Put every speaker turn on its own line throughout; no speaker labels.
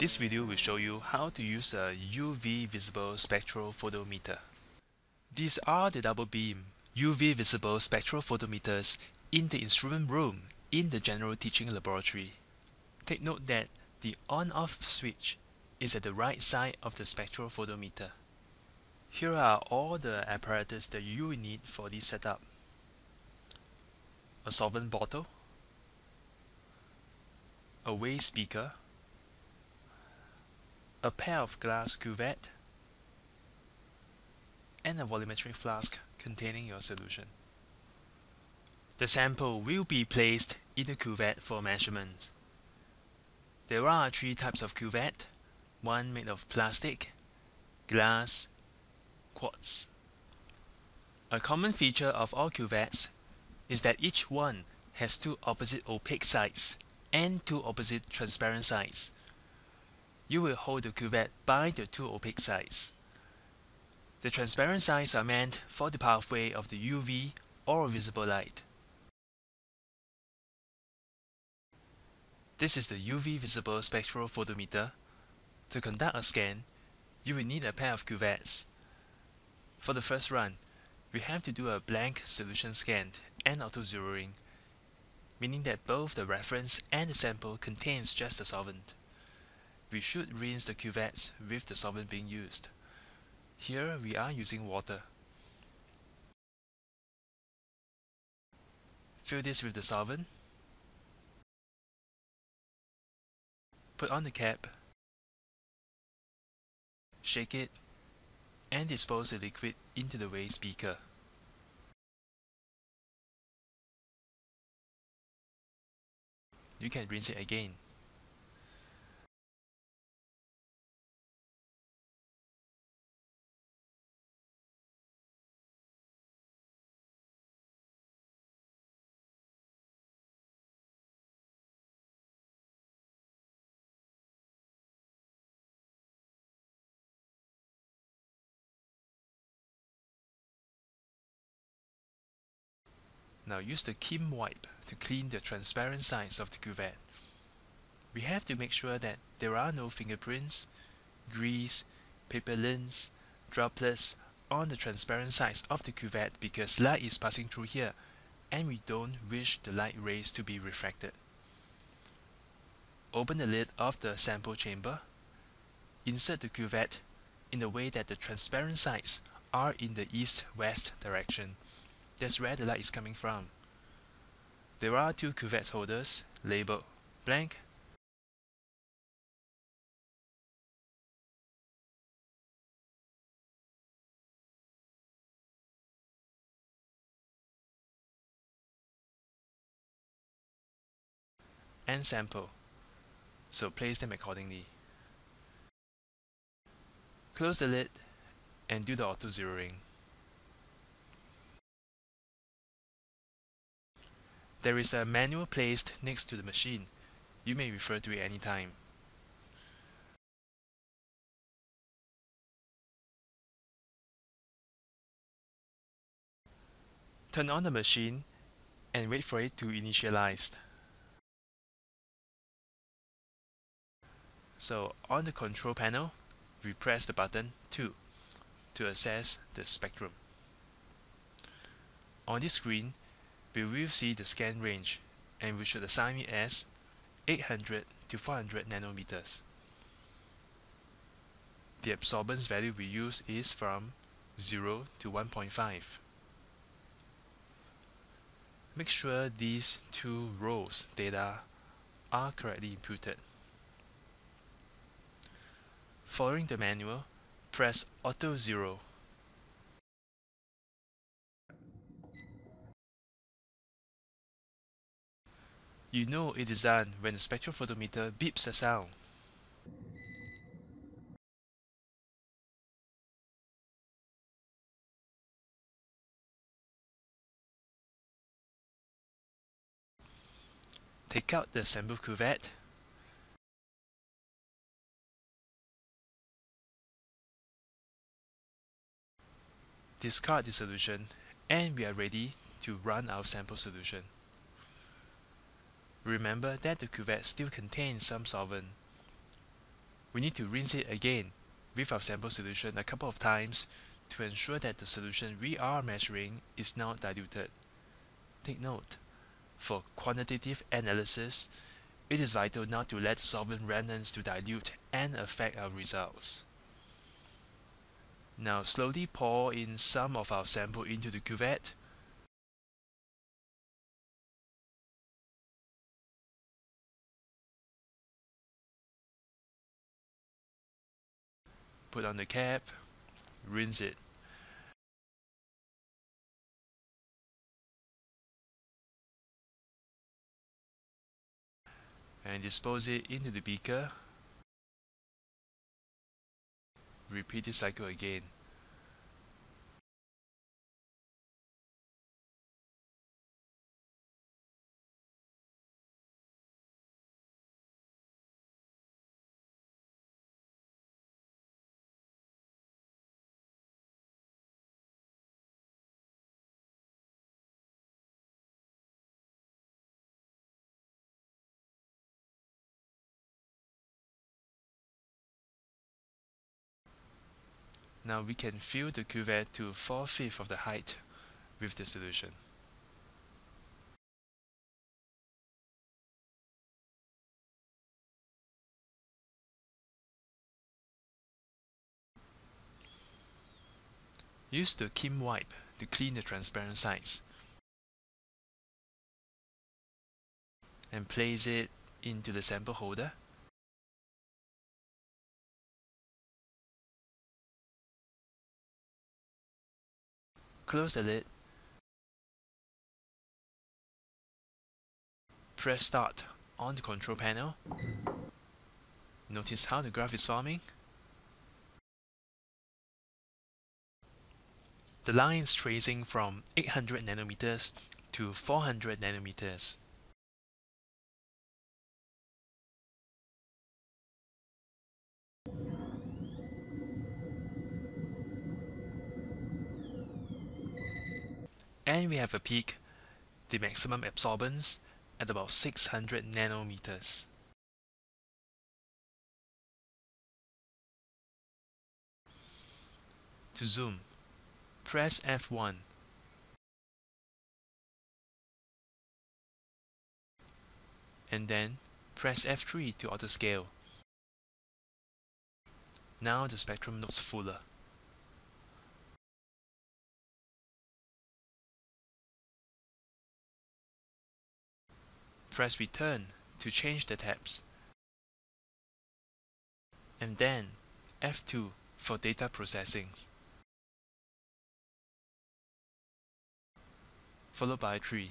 This video will show you how to use a UV visible spectrophotometer. These are the double beam UV visible spectrophotometers in the instrument room in the general teaching laboratory. Take note that the on-off switch is at the right side of the spectrophotometer. Here are all the apparatus that you will need for this setup. A solvent bottle, a waste speaker, a pair of glass cuvette, and a volumetric flask containing your solution. The sample will be placed in the cuvette for measurements. There are 3 types of cuvette, one made of plastic, glass, quartz. A common feature of all cuvettes is that each one has 2 opposite opaque sides and 2 opposite transparent sides. You will hold the cuvette by the 2 opaque sides. The transparent sides are meant for the pathway of the UV or visible light. This is the UV visible spectrophotometer. To conduct a scan, you will need a pair of cuvettes. For the first run, we have to do a blank solution scan and auto-zeroing, meaning that both the reference and the sample contains just the solvent. We should rinse the cuvettes with the solvent being used. Here we are using water. Fill this with the solvent. Put on the cap. Shake it and dispose the liquid into the waste beaker. You can rinse it again. Now use the Kim wipe to clean the transparent sides of the cuvette. We have to make sure that there are no fingerprints, grease, paper lint, droplets on the transparent sides of the cuvette because light is passing through here and we don't wish the light rays to be refracted. Open the lid of the sample chamber. Insert the cuvette in a way that the transparent sides are in the east-west direction. That's where the light is coming from. There are 2 cuvette holders labeled blank and sample, so place them accordingly. Close the lid and do the auto-zeroing. There is a manual placed next to the machine. You may refer to it anytime. Turn on the machine and wait for it to initialize. So on the control panel, we press the button 2 to access the spectrum. On this screen, we will see the scan range and we should assign it as 800 to 400 nanometers. The absorbance value we use is from 0 to 1.5. Make sure these 2 rows data are correctly inputted. Following the manual, press Auto Zero. You know it is done when the spectrophotometer beeps a sound. Take out the sample cuvette. Discard the solution and we are ready to run our sample solution. Remember that the cuvette still contains some solvent. We need to rinse it again with our sample solution a couple of times to ensure that the solution we are measuring is not diluted. Take note, for quantitative analysis, it is vital not to let solvent remnants to dilute and affect our results. Now slowly pour in some of our sample into the cuvette. Put on the cap, rinse it. And dispose it into the beaker. Repeat this cycle again. Now we can fill the cuvette to 4/5 of the height with the solution. Use the Kim wipe to clean the transparent sides and place it into the sample holder. Close the lid. Press start on the control panel. Notice how the graph is forming. The line is tracing from 800 nanometers to 400 nanometers. And we have a peak, the maximum absorbance, at about 600 nanometers. To zoom, press F1. And then press F3 to auto-scale. Now the spectrum looks fuller. Press return to change the tabs. And then F2 for data processing. Followed by 3.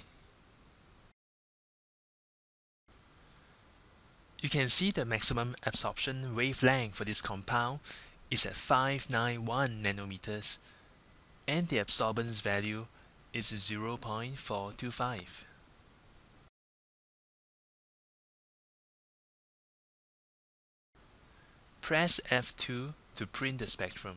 You can see the maximum absorption wavelength for this compound is at 591 nanometers, and the absorbance value is 0.425. Press F2 to print the spectrum.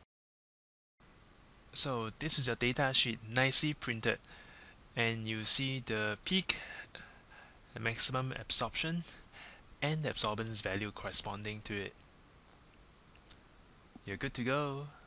So this is your data sheet nicely printed, and you see the peak, the maximum absorption, and the absorbance value corresponding to it. You're good to go.